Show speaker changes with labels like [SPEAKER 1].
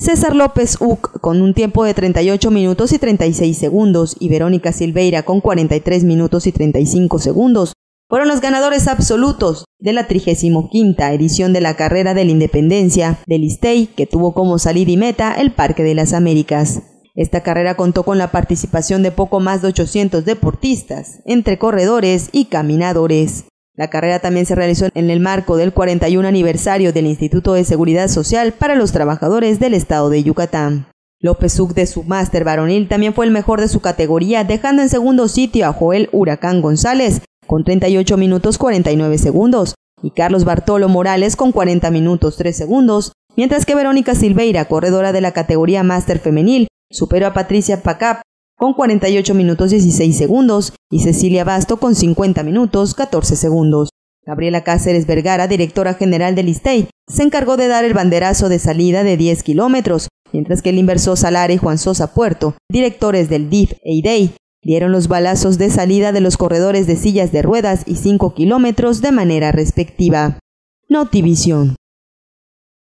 [SPEAKER 1] César López Uc con un tiempo de 38 minutos y 36 segundos y Verónica Silveira con 43 minutos y 35 segundos fueron los ganadores absolutos de la 35ª edición de la Carrera de la Independencia del ISTEI, que tuvo como salida y meta el Parque de las Américas. Esta carrera contó con la participación de poco más de 800 deportistas, entre corredores y caminadores. La carrera también se realizó en el marco del 41 aniversario del Instituto de Seguridad Social para los Trabajadores del Estado de Yucatán. López Uc de su máster varonil también fue el mejor de su categoría, dejando en segundo sitio a Joel Huracán González con 38 minutos 49 segundos y Carlos Bartolo Morales con 40 minutos 3 segundos, mientras que Verónica Silveira, corredora de la categoría máster femenil, superó a Patricia Pacap con 48 minutos 16 segundos y Cecilia Basto con 50 minutos 14 segundos. Gabriela Cáceres Vergara, directora general del ISTEI, se encargó de dar el banderazo de salida de 10 kilómetros, mientras que Limber Sosa Lara y Juan Sosa Puerto, directores del DIF e IDEI, dieron los balazos de salida de los corredores de sillas de ruedas y 5 kilómetros de manera respectiva. Notivisión.